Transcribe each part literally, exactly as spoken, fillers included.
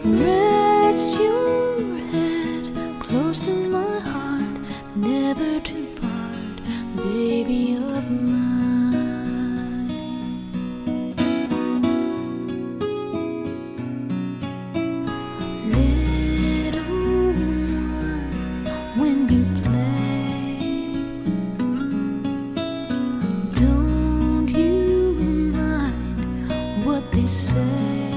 Rest your head close to my heart, never to part, baby of mine. Little one, when you play, don't you mind what they say.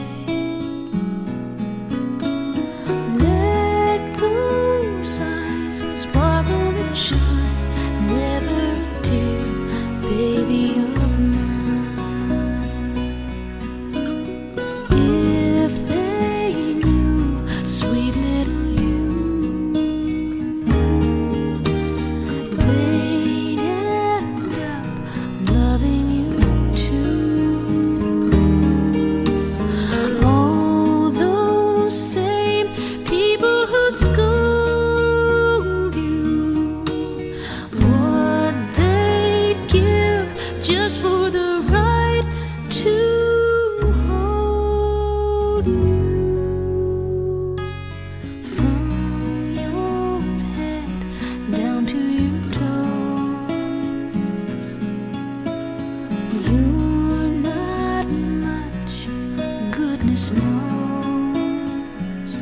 Knows,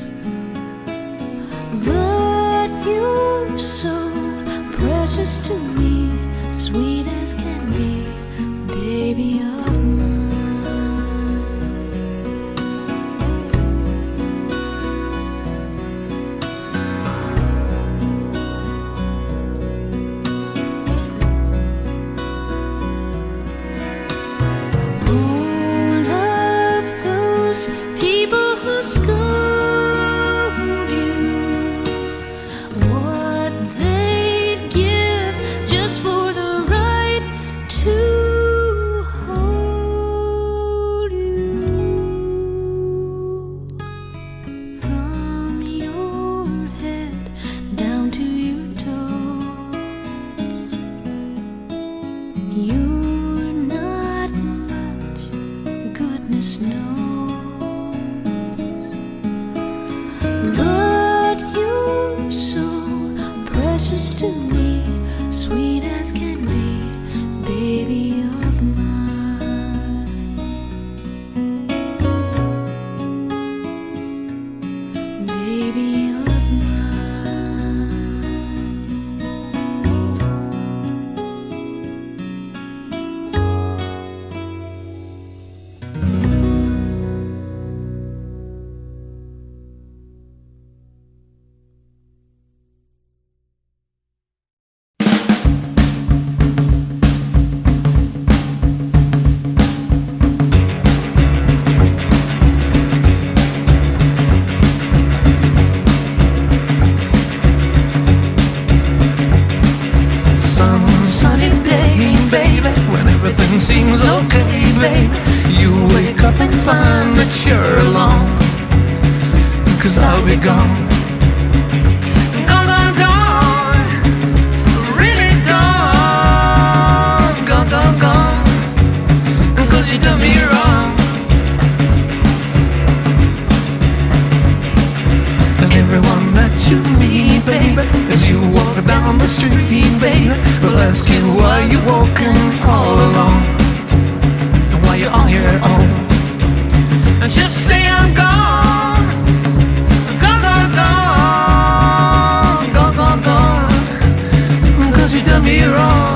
but you're so precious to me, sweet as can be, baby of people who scold you, what they'd give just for the right to hold you. From your head down to your toes, you're not much, goodness knows. To me, sweet as can be, baby of mine, baby of everything seems okay, babe. You wake up and find that you're alone, 'cause I'll be gone. Gone, gone, gone. Really gone. Gone, gone, gone. 'Cause you done me wrong. And everyone that you meet, baby, as you walk down the street, baby, will ask you why you're walking all alone, and why you're on your own. And just say I'm gone, gone, gone, gone, gone, gone, gone, 'cause you done me wrong.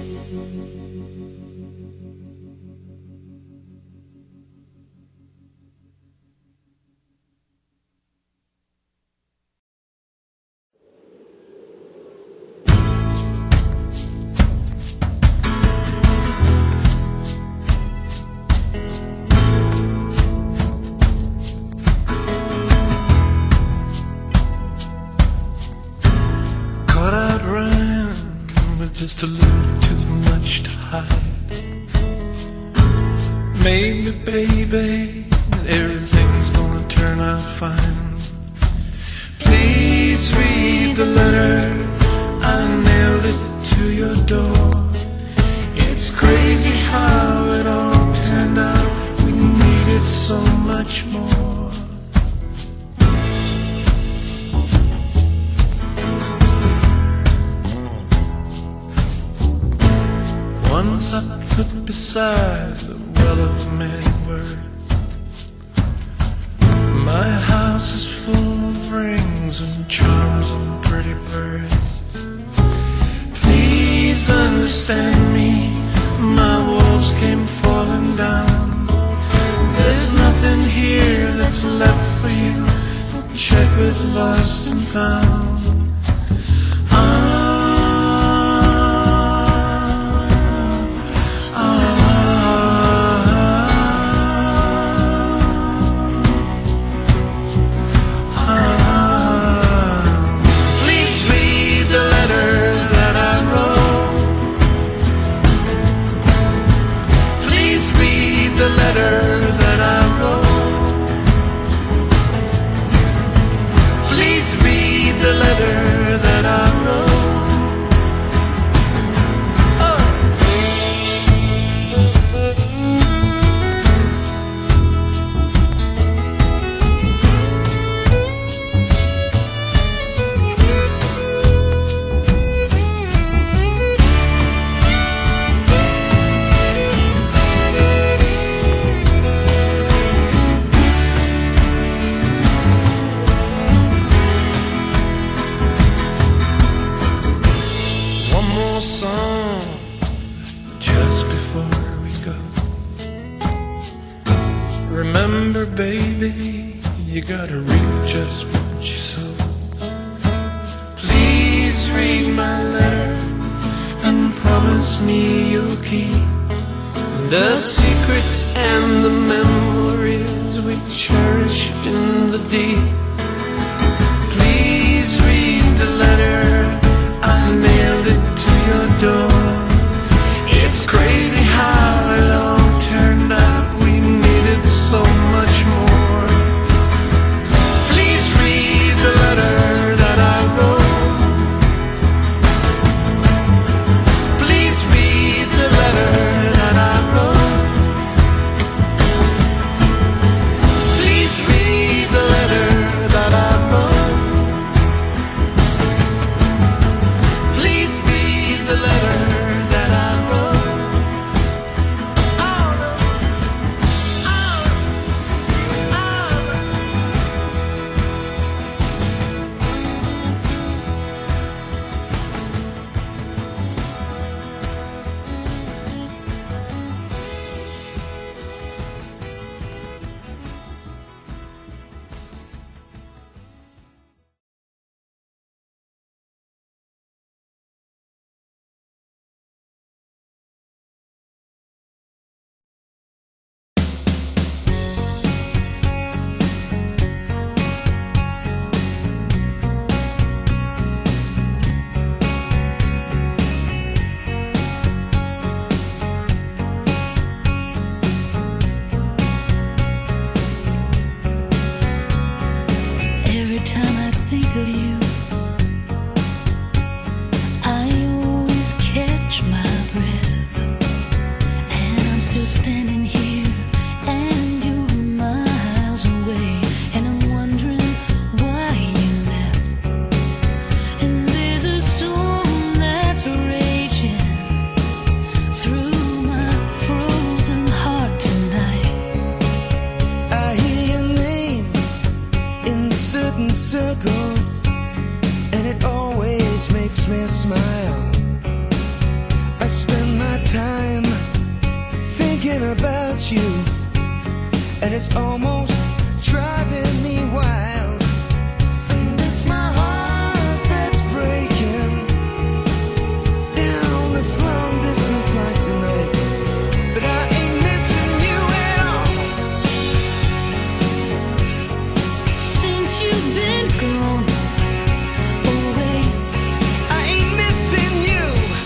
Just a little too much to hide. Maybe, baby, everything's gonna turn out fine. Please read the letter I nailed it to your door. It's crazy how it all turned out. We needed so much more. Once I put beside the well of many words. My house is full of rings and charms and pretty birds. Please understand me, my walls came falling down. There's nothing here that's left for you, checkered, lost and found. Song just before we go. Remember, baby, you gotta reap just what you sow. Please read my letter and promise me you'll keep the secrets and the memories we cherish in the deep. Please read the letter I nailed it to your door. It's crazy how it all turned out. We needed so much more. Please read the letter that I wrote. Please read the letter that I wrote. Please read the letter and it's almost driving me wild. And it's my heart that's breaking down this long distance line tonight. But I ain't missing you at all. Since you've been gone away, I ain't missing you.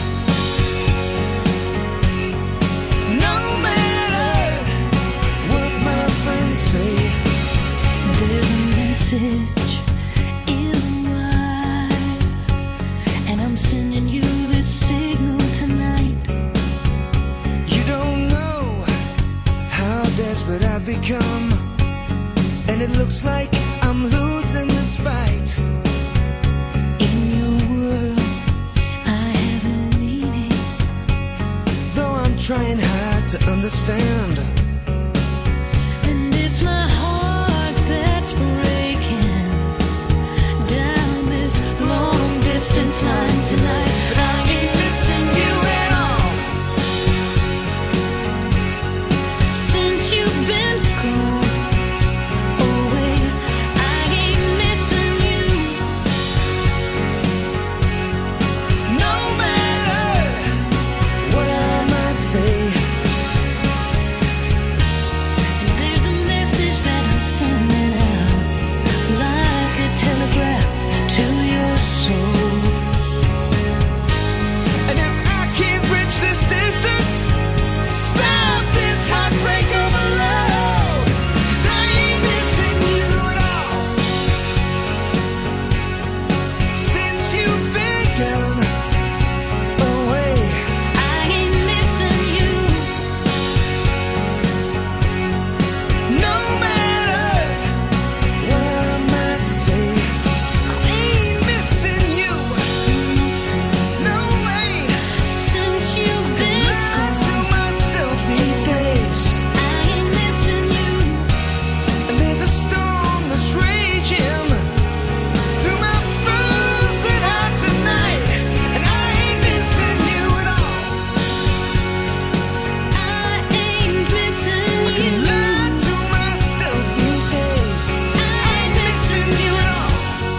No matter what my friends say. there's a message in the wire, and I'm sending you this signal tonight. You don't know how desperate I've become, and it looks like I'm losing this fight. In your world, I have no meaning. Though I'm trying hard to understand. And it's my heart that's breaking down this long distance line tonight. But I ain't missing you at all. Since you've been gone away, I ain't missing you. No matter what I might say. There's a message that I'm sending out, like a telegraph to your soul. And if I can't bridge this distance, stop this heartbreak overload. 'Cause I ain't missing you at all. Since you've been gone away, I ain't missing you. no matter what I might say, I ain't missing you. No way. Since you've been Lie gone, to myself these days. I ain't missing you. And there's a storm that's raging through my frozen heart tonight, and I ain't missing you at all. I ain't missing I can you. lie to myself these days. I ain't missing you at all.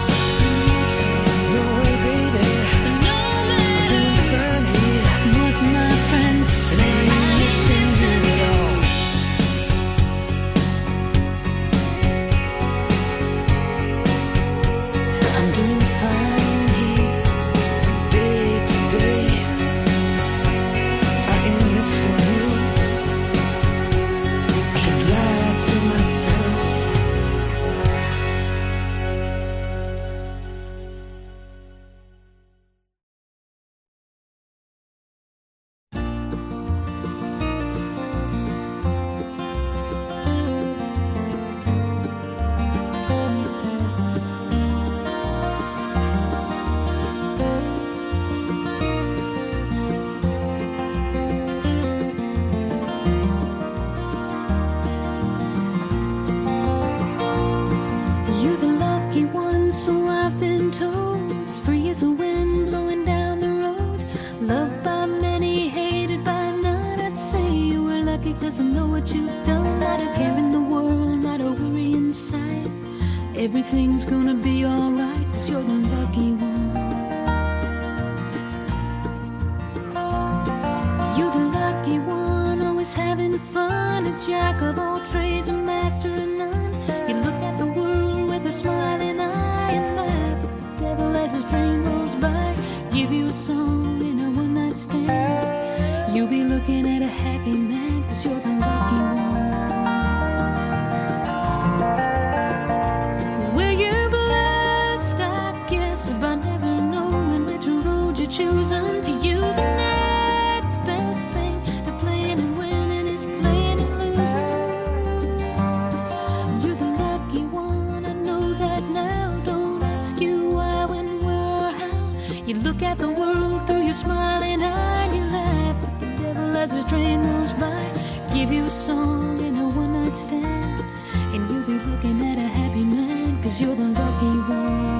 No way, baby. No I'm matter doing fine here, what my friends and say, I ain't missing you at all. I'm doing fine here. Day to day, I ain't missing you. I can lie to myself. You're the lucky one, so I've been told. As free as the wind blowing down the road. Loved by many, hated by none. I'd say you were lucky 'cause I know what you've done. Not a care in the world, not a worry inside. Everything's gonna be alright 'cause you're the lucky one. You're the lucky one, always having fun. A jack of all trades, a master of none. You look at the world with a smiling eye and laugh at the devil as his train rolls by. Give you a song in a one-night stand. You'll be looking at a happy man 'cause you're the lucky one. Well, you're blessed, I guess, by never knowing which road you're choosing. To you, the next best thing to playing and winning is playing and losing. You're the lucky one, I know that now. Don't ask you why, when, where, or how. You look at the world through your smiling eye and you laugh at the devil as his train rolls by. Give you a song in a one-night stand, and you'll be looking at a happy man 'cause you're the lucky one.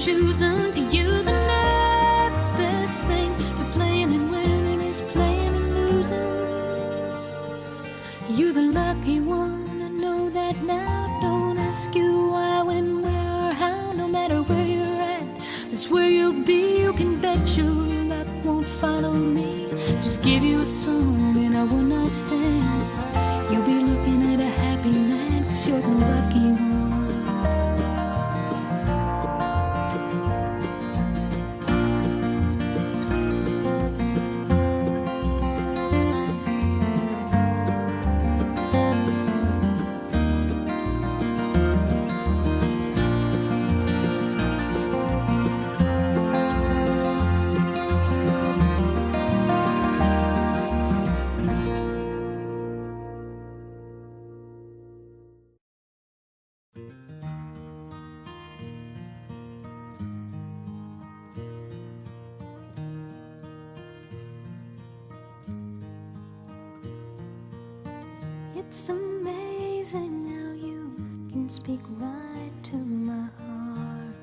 choosing to you the next best thing to playing and winning is playing and losing. You're the lucky one, I know that now. Don't ask you why, when, where, or how. No matter where you're at, that's where you'll be. You can bet your luck won't follow me. Just give you a song and a one night stand. You'll be looking at a happy man, 'cause you're the lucky one. It's amazing how you can speak right to my heart.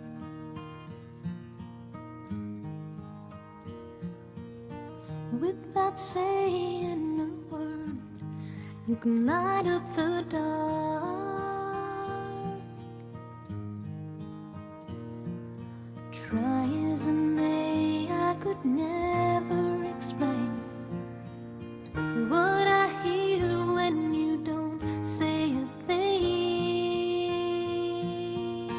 Without saying a word, you can light up the dark. Try as I may, I could never explain what I hear when you don't say a thing.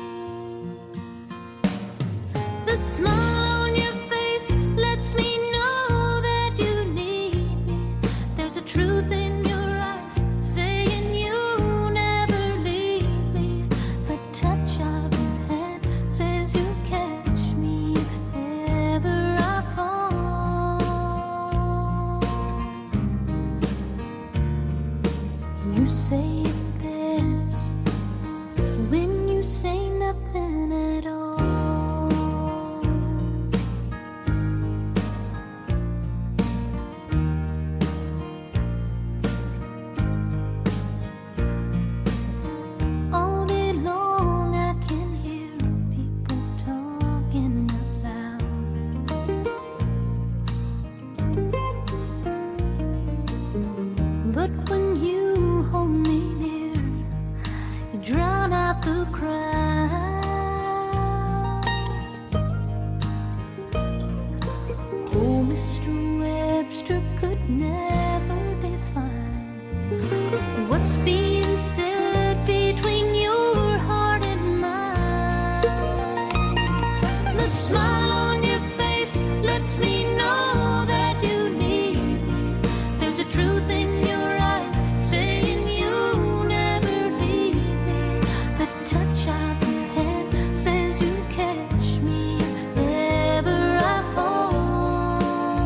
The smile on your face lets me know that you need me. There's a truth in your eyes saying you never leave me. The touch of your hand says you catch me if ever I fall. You say it best when you say nothing at all. All day long I can hear people talking out loud. But when you hold me near, you drown out the crowd. Oh, Mister Webster could never define what's being said between your heart and mine. The smile on your face lets me know that you need me. There's a truth in your eyes saying you never leave me. The touch of your hand says you catch me if ever I fall.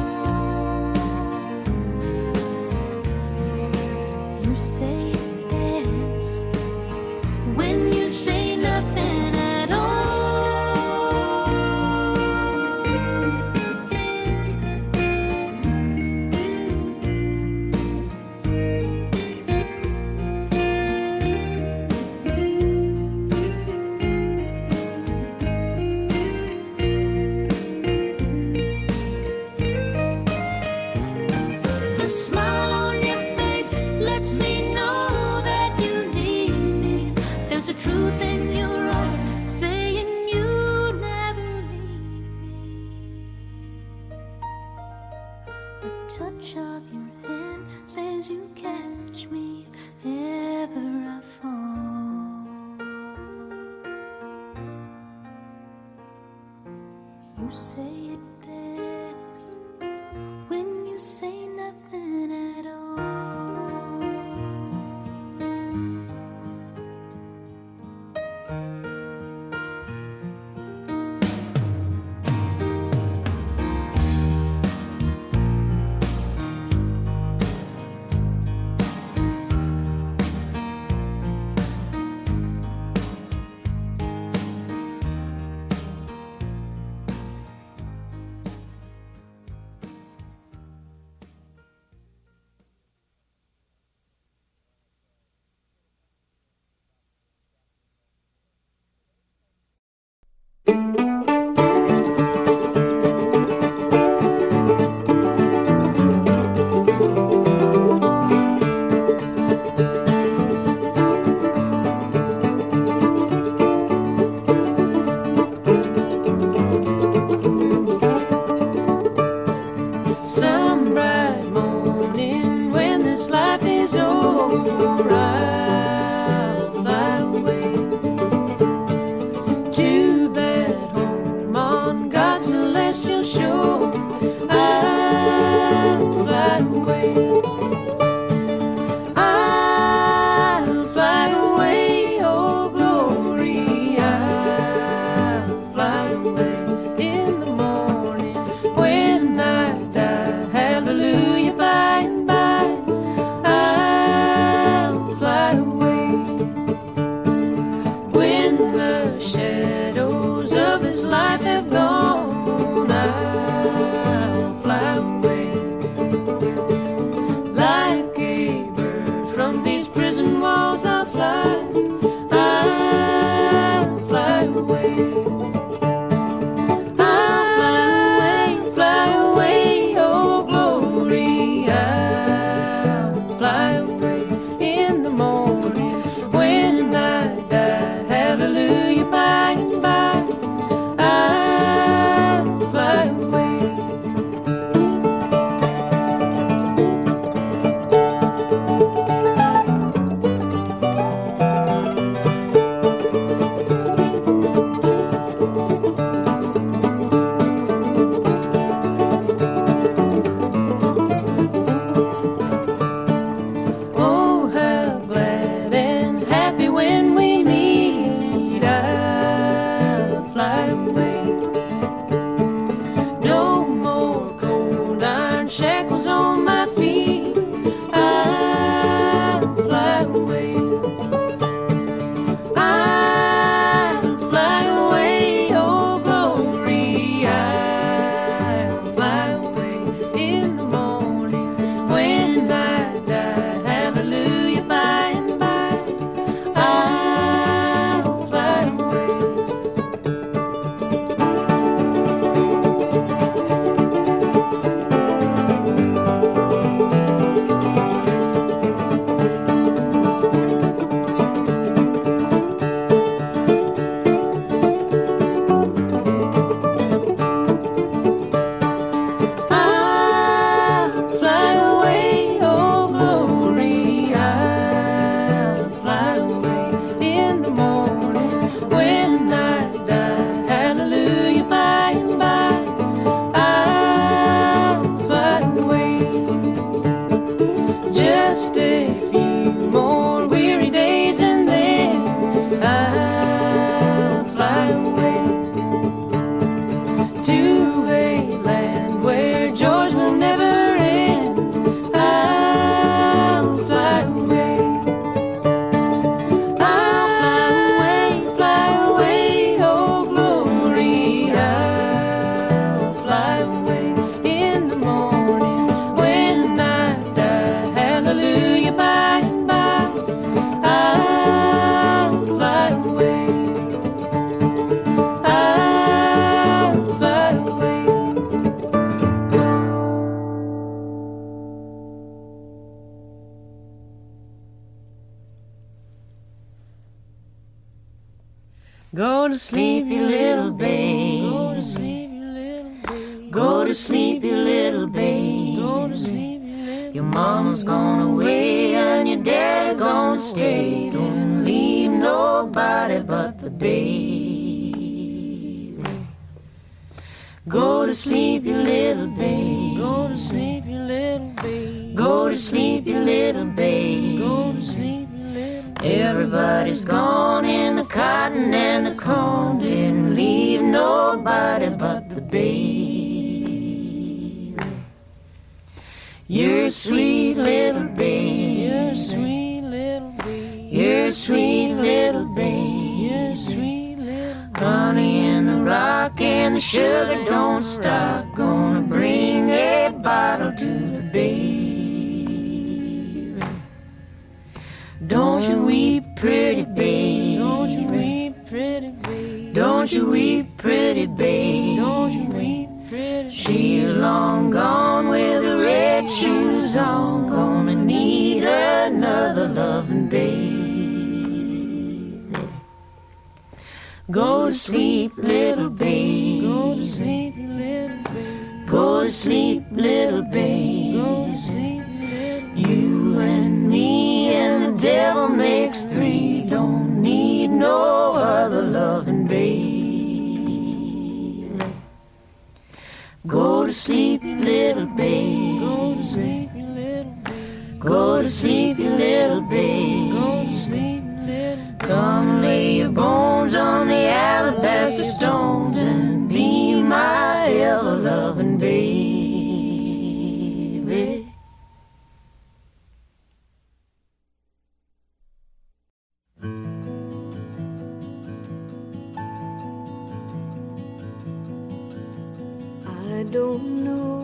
You say it best when you say nothing at all. The smile on your face lets me know that you need me. There's a truth in your eyes saying you never leave me. A touch of your hand says you catch me if ever I fall. You say it best when you say nothing at all. I'll fly away to that home on God's celestial shore. I'll fly away. I'll fly away, oh glory. I'll fly away in the morning when I die. Hallelujah, by and by. I'll fly away when the shadows of this life have gone. I'll fly away like a bird from these prison walls. I'll fly. I'll fly away. I'll fly away, fly away, oh glory. I'll fly away in the morning when I die. Hallelujah, by and by. I'll fly away. Oh, how glad and happy when we meet. I'll fly away. No more cold iron shackles on my feet. I'll fly away. I'll fly away, oh glory. I'll fly away in the morning when I die. Hallelujah, by and by. I'll fly away. I'll fly away, oh glory. I'll fly away in the morning when I die. Hallelujah, by and by. I'll fly away. Just a few more weary days and then I'll fly away to a land where joys will never end. I'll fly away. I'll fly away, fly away, oh glory. I'll fly away in the morning when I die. Hallelujah, by and by. I'll fly away. I'll fly away. Go to sleep, you little babe. Go to sleep, you little babe. Go to sleep, you little babe. Go to sleep, you little. Your mama's gone away and your dad's gonna stay. Don't leave nobody but the baby. Go to sleep, you little babe. Go to sleep, you little babe. Go to sleep, you little babe. Go to sleep, you little babe. Everybody's gone in the cotton and the corn. Didn't leave nobody but the baby. You're a sweet little babe. You're a sweet little babe. You're a sweet little babe. You're a sweet little babe. Honey in the rock and the sugar don't stop. Gonna bring a bottle to the baby. Don't you weep, pretty babe. Don't you weep, pretty babe. Don't you weep, pretty babe. Don't you weep, pretty babe. She's long gone with the red shoes on. Gonna need another loving babe. Go to sleep, little babe. Go to sleep, little babe. Go to sleep, little babe. Go to sleep, little babe. You and me and to sleep, you little babe. Go to sleep, you little babe. Go to sleep, you little babe. Go to sleep, you little babe. Come lay your bones on the alabaster stones and be my ever-loving baby. I don't know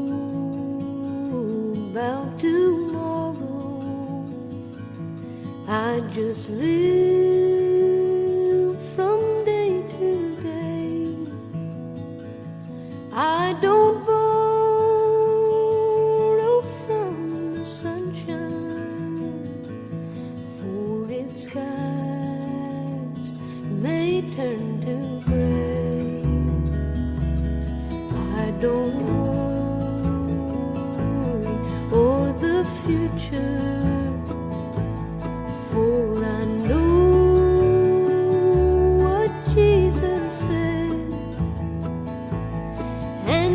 about tomorrow. I just live from day to day. I don't borrow from the sunshine, for its skies may turn to gray. I don't worry o'er the future, for I know what Jesus said. And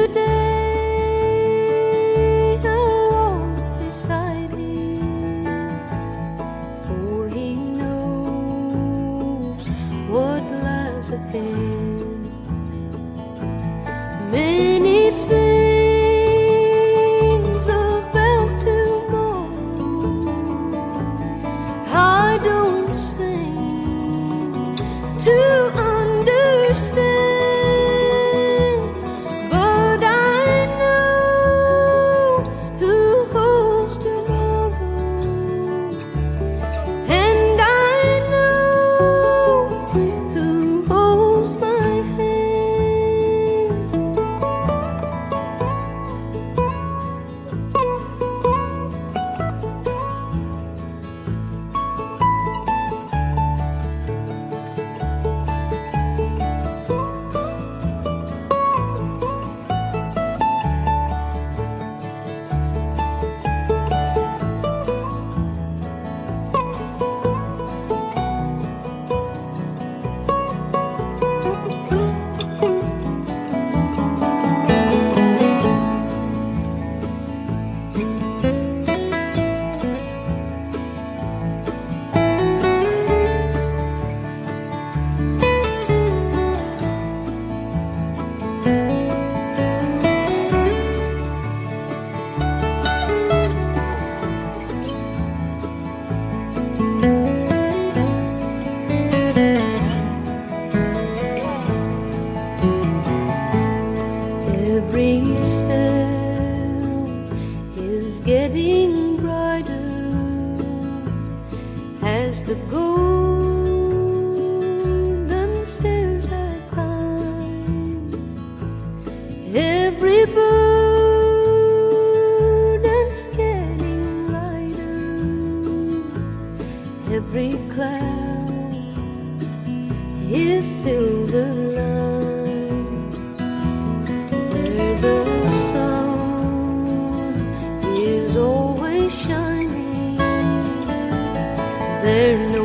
today I'll walk beside Him, for He knows what lies ahead. Many things about tomorrow I don't seem to understand, but I know who holds tomorrow, and I know who holds my hand. Every step is getting brighter as the golden stairs I climb. Every burden's getting lighter, every cloud is silver lined. Where the sun is always shining, there no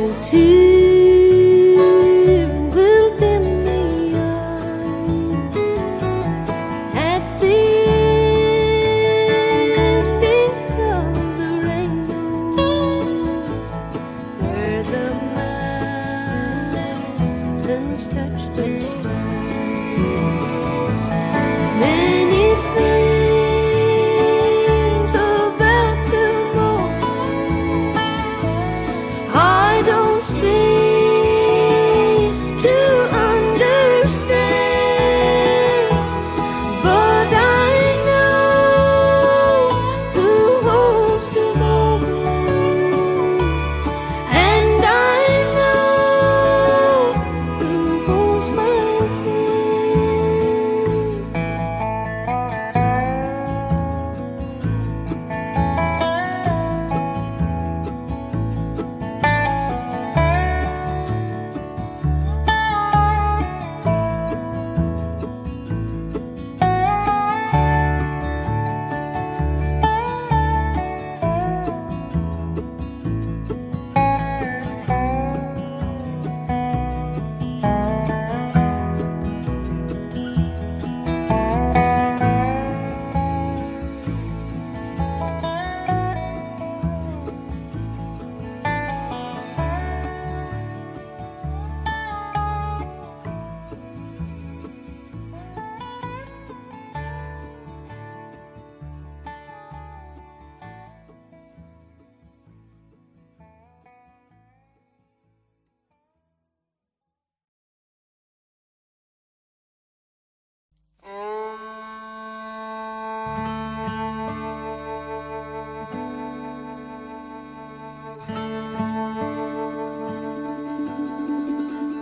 tear will dim the eye. At the ending of the rainbow, where the mountains touch the sky, many things about tomorrow I don't see.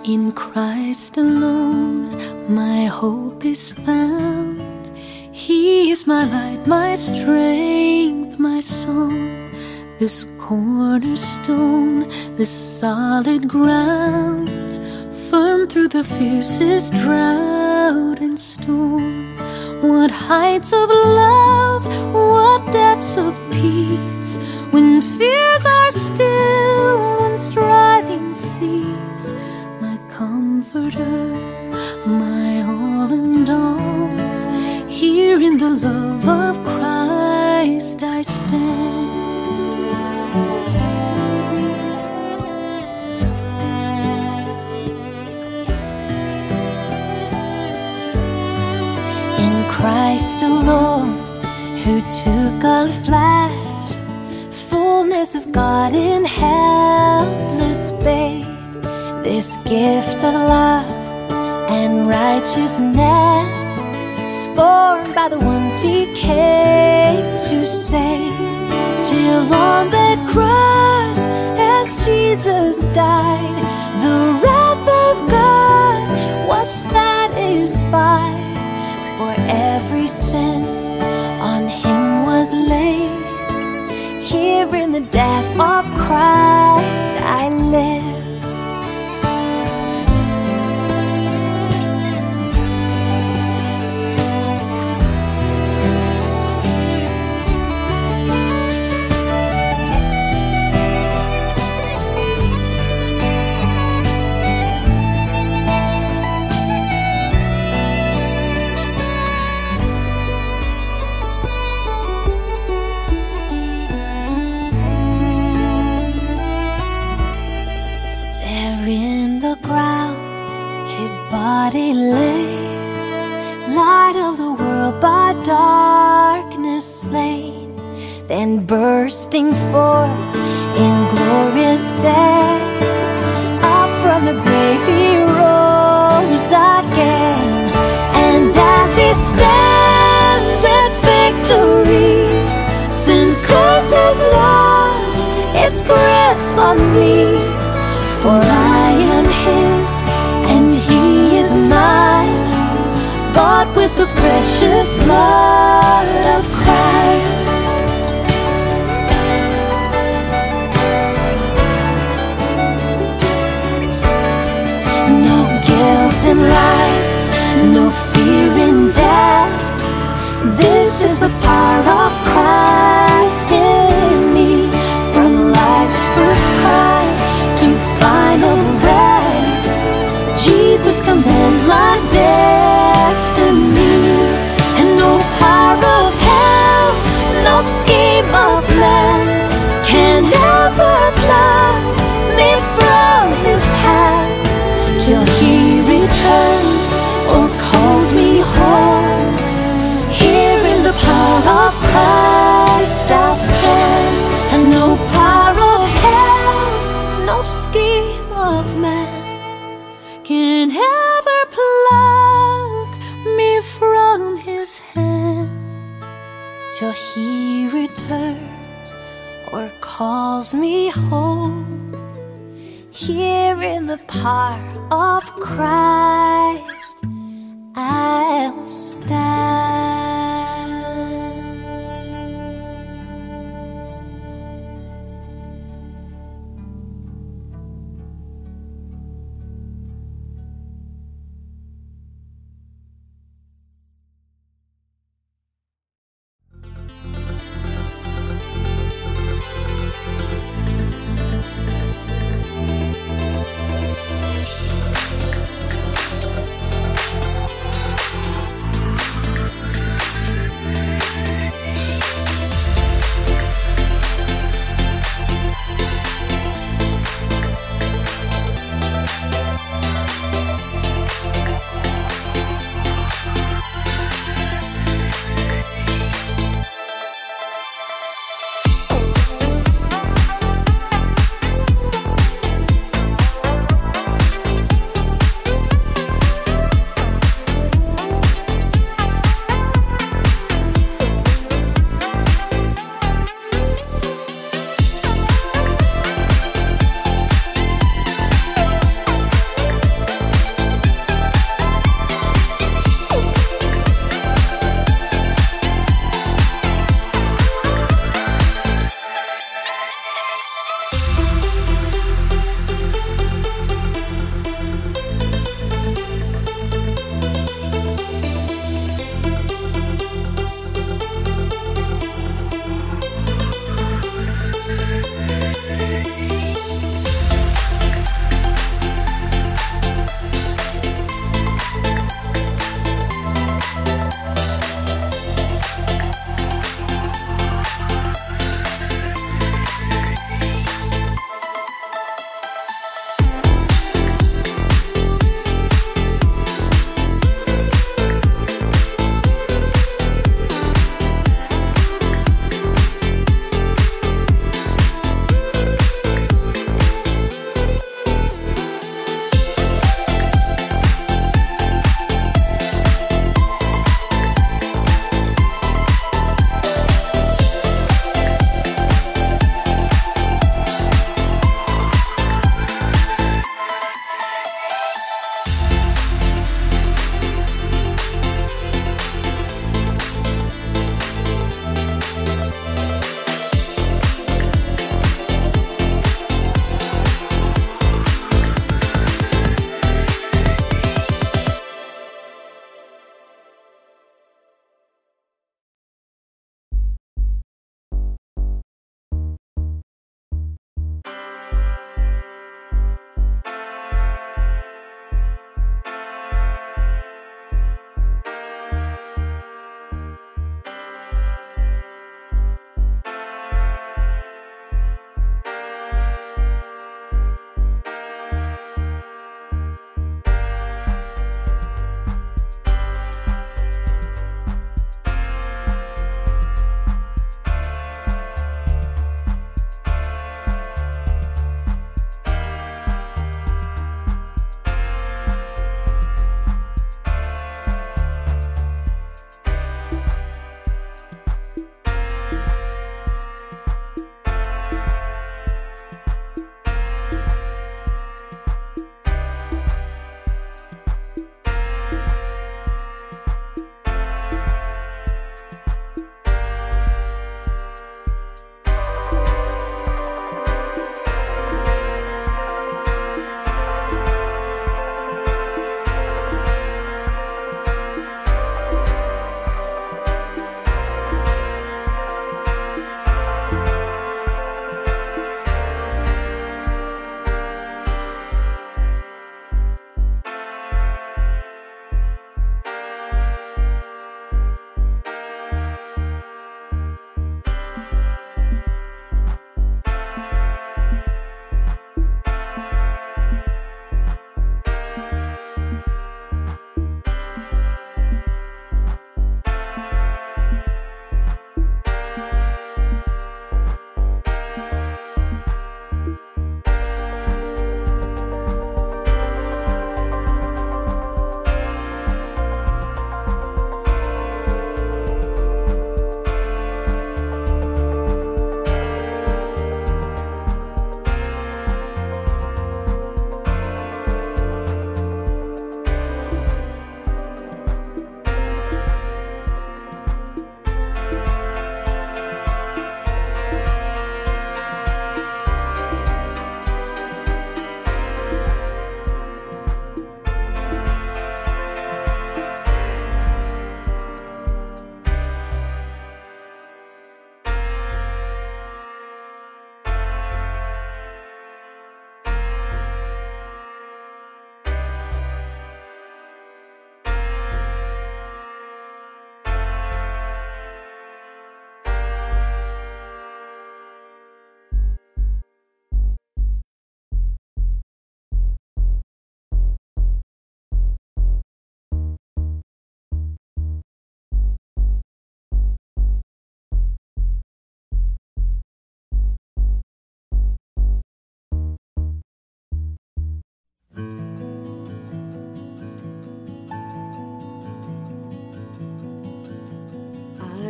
In Christ alone, my hope is found. He is my light, my strength, my song. This cornerstone, this solid ground, firm through the fiercest drought and storm. What heights of love, what depths of peace, when fears are still, when striving cease. My comforter, my all and all, here in the love of Christ I stand. Christ alone, who took on flesh, fullness of God in helpless babe. This gift of love and righteousness, scorned by the ones he came to save. Till on the cross, as Jesus died, the wrath of God was satisfied. For every sin on him was laid. Here in the death of Christ I live. Body lay, light of the world by darkness slain, then bursting forth in glorious day, up from the grave he rose again. And as he stands at victory, sin's curse has lost its grip on me. For I am his and he is mine, bought with the precious blood of Christ. No guilt in life, no fear in death. This is the power of Christ in me. From life's first cry to final breath, Jesus commands my destiny. And no power of hell, no scheme of man can ever pluck me from his hand. Till he returns or calls me home, here in the power of Christ I'll stand. And no power of hell, no scheme of man can ever pluck me from his hand. Till he returns or calls me home, here in the power of Christ I'll stand.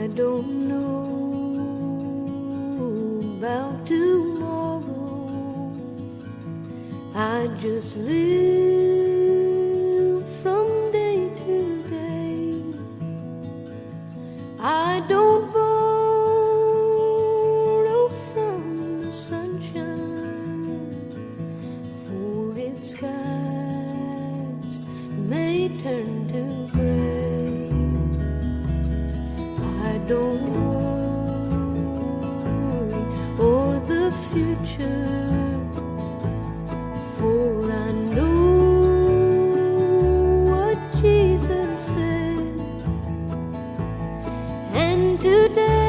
don't know about tomorrow. I just live from day to day. I don't borrow from the sunshine, for its skies may turn to gray. I don't worry o'er the future, for I know what Jesus said. And today